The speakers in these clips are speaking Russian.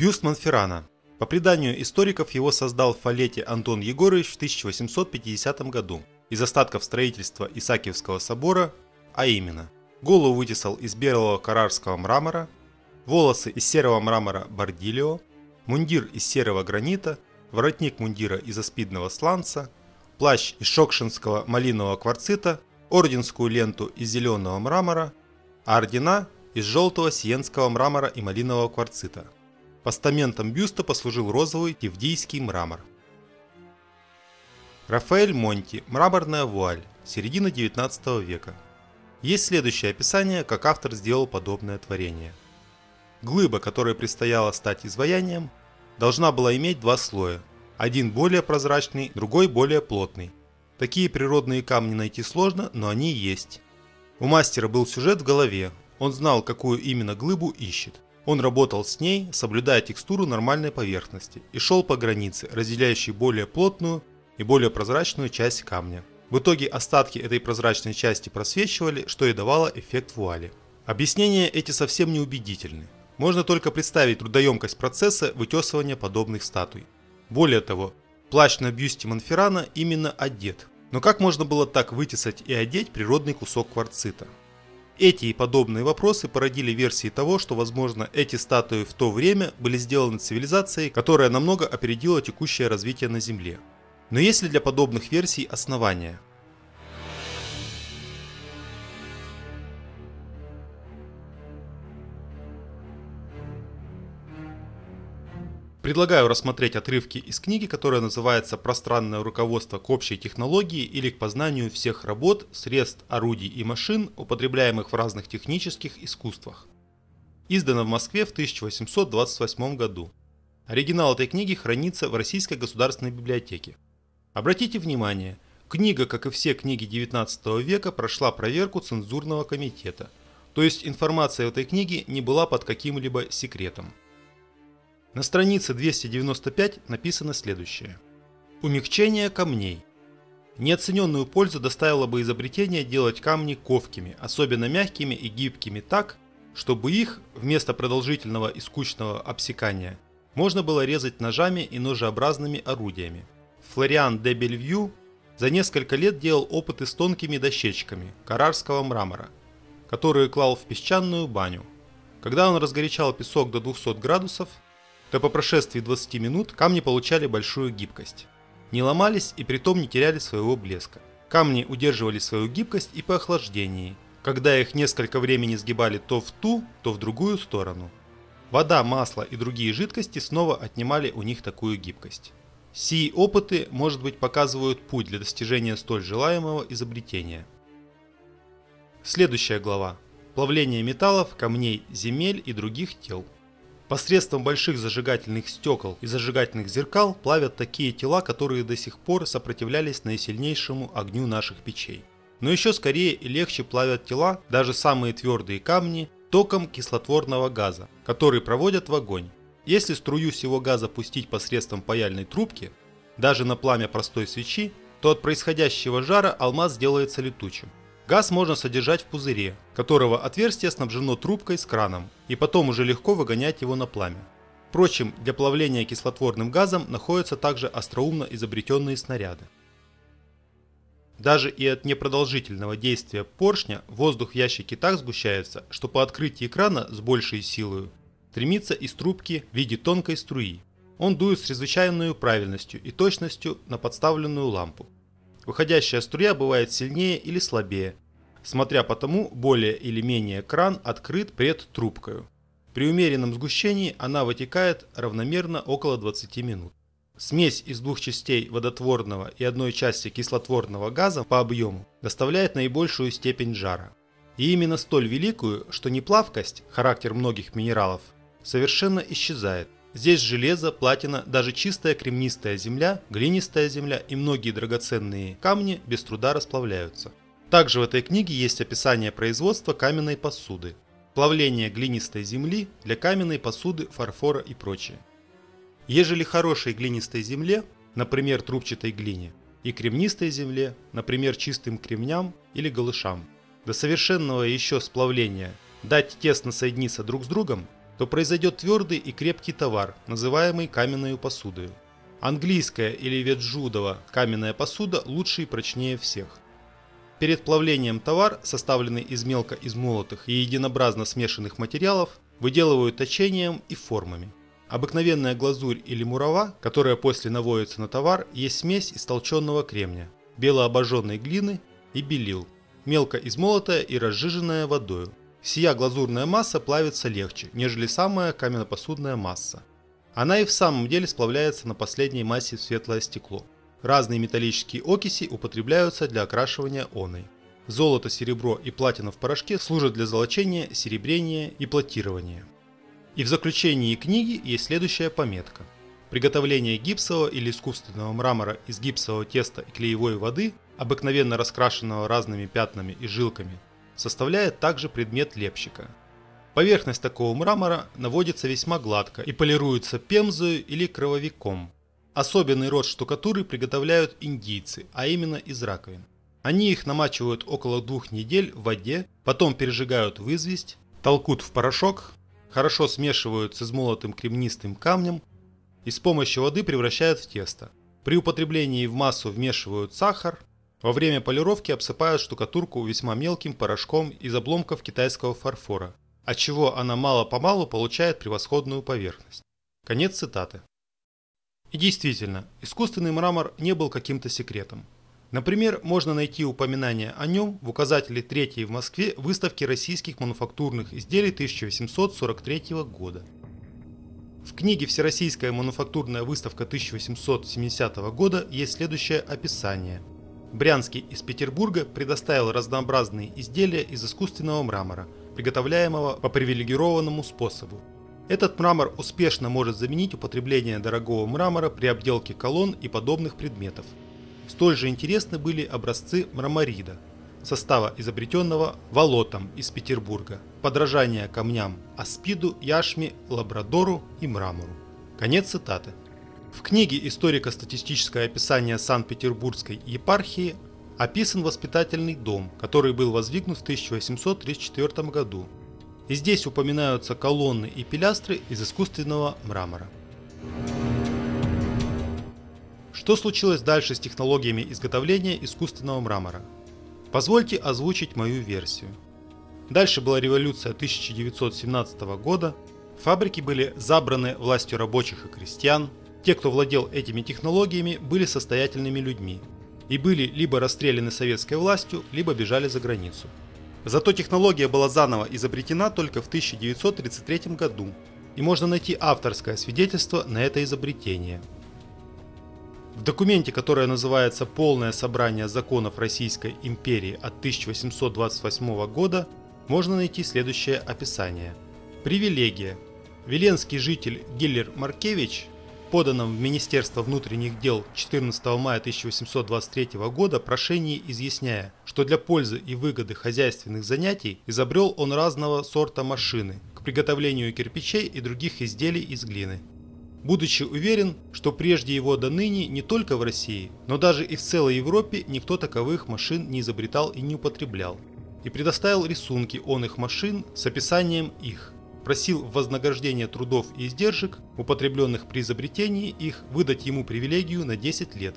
Бюст Монферрана. По преданию историков, его создал в Фалете Антон Егорович в 1850 году из остатков строительства Исаакиевского собора, а именно: голову вытесал из белого каррарского мрамора, волосы из серого мрамора Бардильо, мундир из серого гранита, воротник мундира из аспидного сланца, плащ из шокшинского малинового кварцита, орденскую ленту из зеленого мрамора, а ордена из желтого сиенского мрамора и малинового кварцита. Постаментом бюста послужил розовый тивдийский мрамор. Рафаэль Монти. Мраморная вуаль. Середина 19 века. Есть следующее описание, как автор сделал подобное творение. Глыба, которой предстояло стать изваянием, должна была иметь два слоя. Один более прозрачный, другой более плотный. Такие природные камни найти сложно, но они есть. У мастера был сюжет в голове. Он знал, какую именно глыбу ищет. Он работал с ней, соблюдая текстуру нормальной поверхности, и шел по границе, разделяющей более плотную и более прозрачную часть камня. В итоге остатки этой прозрачной части просвечивали, что и давало эффект вуали. Объяснения эти совсем не убедительны. Можно только представить трудоемкость процесса вытесывания подобных статуй. Более того, плащ на бюсте Монферрана именно одет. Но как можно было так вытесать и одеть природный кусок кварцита? Эти и подобные вопросы породили версии того, что, возможно, эти статуи в то время были сделаны цивилизацией, которая намного опередила текущее развитие на Земле. Но есть ли для подобных версий основания? Предлагаю рассмотреть отрывки из книги, которая называется «Пространное руководство к общей технологии или к познанию всех работ, средств, орудий и машин, употребляемых в разных технических искусствах». Издана в Москве в 1828 году. Оригинал этой книги хранится в Российской государственной библиотеке. Обратите внимание, книга, как и все книги XIX века, прошла проверку цензурного комитета, то есть информация в этой книге не была под каким-либо секретом. На странице 295 написано следующее. Умягчение камней. Неоцененную пользу доставило бы изобретение делать камни ковкими, особенно мягкими и гибкими так, чтобы их, вместо продолжительного и скучного обсекания, можно было резать ножами и ножеобразными орудиями. Флориан де Бельвью за несколько лет делал опыты с тонкими дощечками каррарского мрамора, которые клал в песчаную баню. Когда он разгорячал песок до 200 градусов, то по прошествии 20 минут камни получали большую гибкость. Не ломались и притом не теряли своего блеска. Камни удерживали свою гибкость и по охлаждении, когда их несколько времени сгибали то в ту, то в другую сторону. Вода, масло и другие жидкости снова отнимали у них такую гибкость. Сии опыты, может быть, показывают путь для достижения столь желаемого изобретения. Следующая глава. Плавление металлов, камней, земель и других тел. Посредством больших зажигательных стекол и зажигательных зеркал плавят такие тела, которые до сих пор сопротивлялись наисильнейшему огню наших печей. Но еще скорее и легче плавят тела, даже самые твердые камни, током кислотворного газа, который проводят в огонь. Если струю сего газа пустить посредством паяльной трубки, даже на пламя простой свечи, то от происходящего жара алмаз сделается летучим. Газ можно содержать в пузыре, которого отверстие снабжено трубкой с краном, и потом уже легко выгонять его на пламя. Впрочем, для плавления кислотворным газом находятся также остроумно изобретенные снаряды. Даже и от непродолжительного действия поршня воздух в ящике так сгущается, что по открытии крана с большей силой стремится из трубки в виде тонкой струи. Он дует с чрезвычайной правильностью и точностью на подставленную лампу. Выходящая струя бывает сильнее или слабее, смотря по тому, более или менее кран открыт пред трубкою. При умеренном сгущении она вытекает равномерно около 20 минут. Смесь из двух частей водотворного и одной части кислотворного газа по объему доставляет наибольшую степень жара. И именно столь великую, что неплавкость, характер многих минералов, совершенно исчезает. Здесь железо, платина, даже чистая кремнистая земля, глинистая земля и многие драгоценные камни без труда расплавляются. Также в этой книге есть описание производства каменной посуды, плавление глинистой земли для каменной посуды, фарфора и прочее. Ежели хорошей глинистой земле, например, трубчатой глине, и кремнистой земле, например, чистым кремням или галышам, до совершенного еще сплавления дать тесно соединиться друг с другом, то произойдет твердый и крепкий товар, называемый каменной посудой. Английская или ветжудова каменная посуда лучше и прочнее всех. Перед плавлением товар, составленный из мелко измолотых и единообразно смешанных материалов, выделывают точением и формами. Обыкновенная глазурь или мурава, которая после наводится на товар, есть смесь из толченого кремня, белообожженной глины и белил, мелко измолотая и разжиженная водою. Сия глазурная масса плавится легче, нежели самая каменнопосудная масса. Она и в самом деле сплавляется на последней массе в светлое стекло. Разные металлические окиси употребляются для окрашивания оной. Золото, серебро и платина в порошке служат для золочения, серебрения и платирования. И в заключении книги есть следующая пометка. Приготовление гипсового или искусственного мрамора из гипсового теста и клеевой воды, обыкновенно раскрашенного разными пятнами и жилками, составляет также предмет лепщика. Поверхность такого мрамора наводится весьма гладко и полируется пемзою или крововиком. Особенный род штукатуры приготовляют индийцы, а именно из раковин. Они их намачивают около 2 недель в воде, потом пережигают в известь, толкут в порошок, хорошо смешивают с измолотым кремнистым камнем и с помощью воды превращают в тесто. При употреблении в массу вмешивают сахар. Во время полировки обсыпают штукатурку весьма мелким порошком из обломков китайского фарфора, отчего она мало-помалу получает превосходную поверхность. Конец цитаты. И действительно, искусственный мрамор не был каким-то секретом. Например, можно найти упоминание о нем в указателе 3 в Москве выставки российских мануфактурных изделий 1843 года. В книге «Всероссийская мануфактурная выставка 1870 года» есть следующее описание. Брянский из Петербурга предоставил разнообразные изделия из искусственного мрамора, приготовляемого по привилегированному способу. Этот мрамор успешно может заменить употребление дорогого мрамора при обделке колонн и подобных предметов. Столь же интересны были образцы мраморида, состава, изобретенного Волотом из Петербурга, подражания камням аспиду, яшме, лабрадору и мрамору. Конец цитаты. В книге «Историко-статистическое описание Санкт-Петербургской епархии» описан воспитательный дом, который был воздвигнут в 1834 году. И здесь упоминаются колонны и пилястры из искусственного мрамора. Что случилось дальше с технологиями изготовления искусственного мрамора? Позвольте озвучить мою версию. Дальше была революция 1917 года, фабрики были забраны властью рабочих и крестьян, те, кто владел этими технологиями, были состоятельными людьми и были либо расстреляны советской властью, либо бежали за границу. Зато технология была заново изобретена только в 1933 году, и можно найти авторское свидетельство на это изобретение. В документе, которое называется «Полное собрание законов Российской империи» от 1828 года, можно найти следующее описание. Привилегия. Веленский житель Гиллер Маркевич в поданном в Министерство внутренних дел 14 мая 1823 года прошении изъясняя, что для пользы и выгоды хозяйственных занятий изобрел он разного сорта машины к приготовлению кирпичей и других изделий из глины. Будучи уверен, что прежде его до ныне не только в России, но даже и в целой Европе никто таковых машин не изобретал и не употреблял, и предоставил рисунки оных машин с описанием их, просил в вознаграждение трудов и издержек, употребленных при изобретении их, выдать ему привилегию на 10 лет.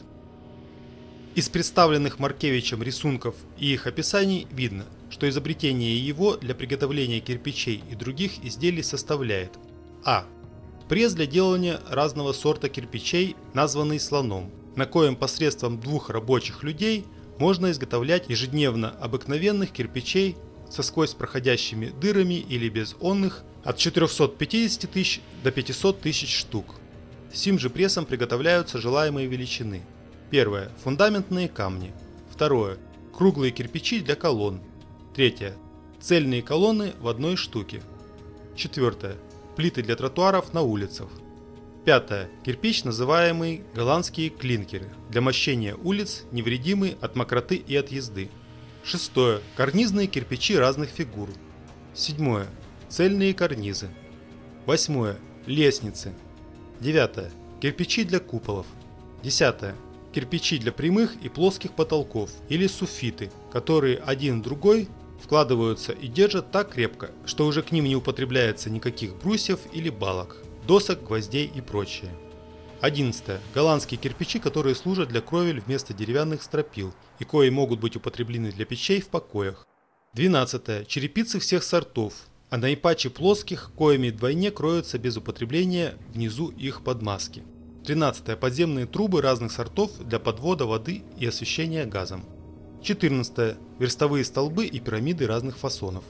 Из представленных Маркевичем рисунков и их описаний видно, что изобретение его для приготовления кирпичей и других изделий составляет а. Пресс для делания разного сорта кирпичей, названный слоном, на коем посредством 2 рабочих людей можно изготовлять ежедневно обыкновенных кирпичей со сквозь проходящими дырами или без онных от 450 тысяч до 500 тысяч штук. Сим же приготовляются желаемые величины. Первое. Фундаментные камни. Второе. Круглые кирпичи для колонн. Третье. Цельные колонны в одной штуке. Четвертое. Плиты для тротуаров на улицах. Пятое. Кирпич, называемый голландские клинкеры, для мощения улиц, невредимый от мокроты и от езды. Шестое. Карнизные кирпичи разных фигур. Седьмое. Цельные карнизы. Восьмое. Лестницы. Девятое. Кирпичи для куполов. Десятое. Кирпичи для прямых и плоских потолков или суффиты, которые один другой вкладываются и держат так крепко, что уже к ним не употребляется никаких брусьев или балок, досок, гвоздей и прочее. 11. Голландские кирпичи, которые служат для кровель вместо деревянных стропил и кои могут быть употреблены для печей в покоях. 12. Черепицы всех сортов, а наипаче плоских, коими вдвойне кроются без употребления внизу их подмазки. 13. Подземные трубы разных сортов для подвода воды и освещения газом. 14. Верстовые столбы и пирамиды разных фасонов.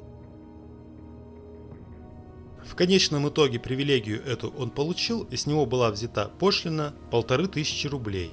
В конечном итоге привилегию эту он получил, и с него была взята пошлина 1500 рублей.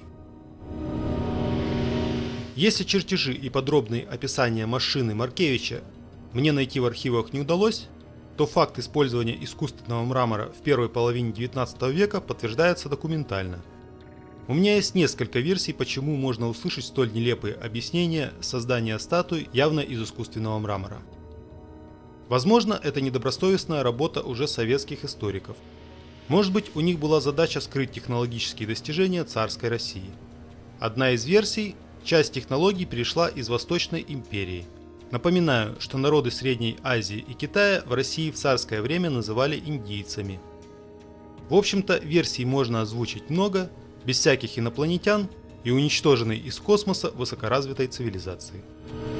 Если чертежи и подробные описания машины Маркевича мне найти в архивах не удалось, то факт использования искусственного мрамора в первой половине 19 века подтверждается документально. У меня есть несколько версий, почему можно услышать столь нелепые объяснения создания статуй явно из искусственного мрамора. Возможно, это недобросовестная работа уже советских историков. Может быть, у них была задача скрыть технологические достижения царской России. Одна из версий – часть технологий перешла из Восточной империи. Напоминаю, что народы Средней Азии и Китая в России в царское время называли индийцами. В общем-то, версий можно озвучить много, без всяких инопланетян и уничтоженной из космоса высокоразвитой цивилизации.